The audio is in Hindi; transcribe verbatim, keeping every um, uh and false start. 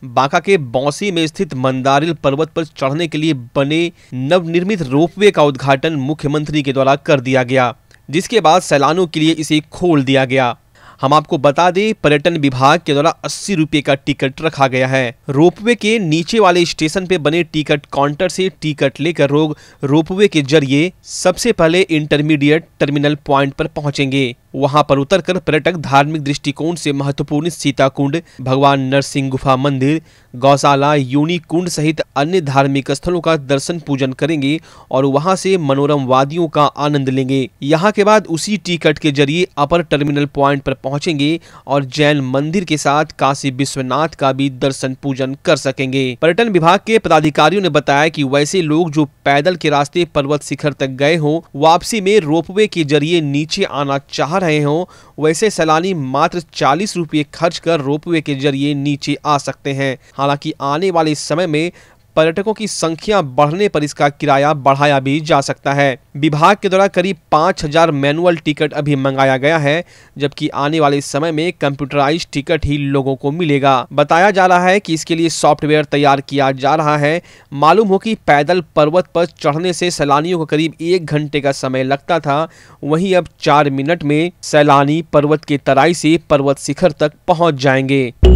बांका के बौंसी में स्थित मंदारिल पर्वत पर चढ़ने के लिए बने नवनिर्मित रोपवे का उद्घाटन मुख्यमंत्री के द्वारा कर दिया गया, जिसके बाद सैलानियों के लिए इसे खोल दिया गया। हम आपको बता दें, पर्यटन विभाग के द्वारा अस्सी रुपये का टिकट रखा गया है। रोपवे के नीचे वाले स्टेशन पे बने टिकट काउंटर से टिकट लेकर लोग रोपवे के जरिए सबसे पहले इंटरमीडिएट टर्मिनल पॉइंट पर पहुंचेंगे। वहां पर उतरकर पर्यटक धार्मिक दृष्टिकोण से महत्वपूर्ण सीता कुंड, भगवान नरसिंह गुफा मंदिर, गौशाला, योनी कुंड सहित अन्य धार्मिक स्थलों का दर्शन पूजन करेंगे और वहां से मनोरम वादियों का आनंद लेंगे। यहां के बाद उसी टिकट के जरिए अपर टर्मिनल पॉइंट पर पहुंचेंगे और जैन मंदिर के साथ काशी विश्वनाथ का भी दर्शन पूजन कर सकेंगे। पर्यटन विभाग के पदाधिकारियों ने बताया कि वैसे लोग जो पैदल के रास्ते पर्वत शिखर तक गए हों, वापसी में रोपवे के जरिए नीचे आना चाह रहे हों, वैसे सैलानी मात्र चालीस रुपये खर्च कर रोपवे के जरिए नीचे आ सकते हैं। हालांकि आने वाले समय में पर्यटकों की संख्या बढ़ने पर इसका किराया बढ़ाया भी जा सकता है। विभाग के द्वारा करीब पाँच हजार मैनुअल टिकट अभी मंगाया गया है, जबकि आने वाले समय में कंप्यूटराइज्ड टिकट ही लोगों को मिलेगा। बताया जा रहा है कि इसके लिए सॉफ्टवेयर तैयार किया जा रहा है। मालूम हो कि पैदल पर्वत पर चढ़ने से सैलानियों को करीब एक घंटे का समय लगता था, वहीं अब चार मिनट में सैलानी पर्वत के तराई से पर्वत शिखर तक पहुँच जाएंगे।